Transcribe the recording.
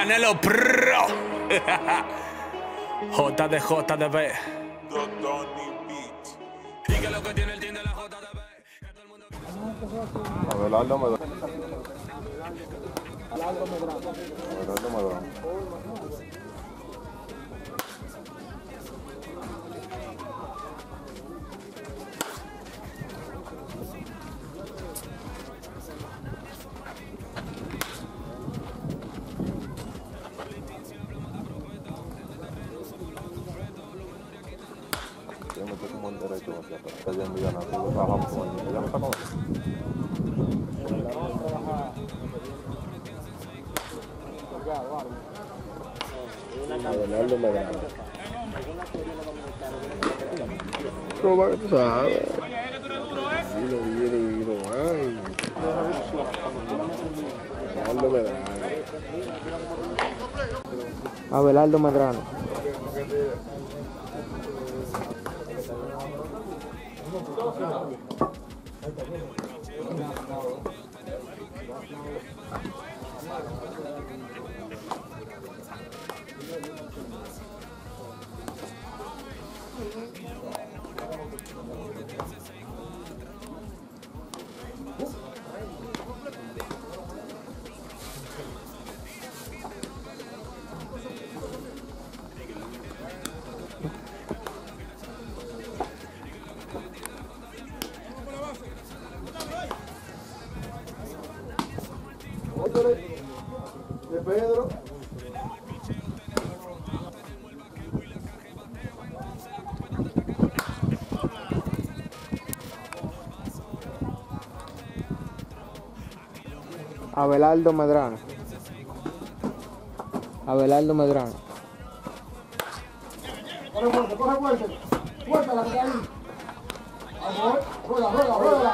Canelo Pro. JDB. Y que lo que tiene el team de la JDB. Abelardo Medrano. Abelardo Medrano. Yo me tengo un derecho hacia atrás. Está yendo ya, no trabajamos con él. Ya me está acabando. Abelardo Medrano. Proba que tú sabes. Vino, ay. Abelardo Medrano. Abelardo Medrano. De Pedro. Abelardo Medrano. Abelardo Medrano. Corre fuerte. Fuerte la que está ahí. Rueda.